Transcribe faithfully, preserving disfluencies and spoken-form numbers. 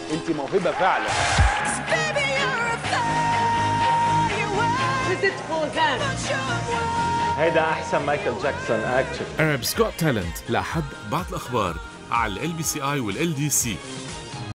انت موهبه فعلا. هيدا احسن مايكل جاكسون اكشن. Arabs Got Talent لحد بعد الاخبار على ال بي سي اي والال دي سي.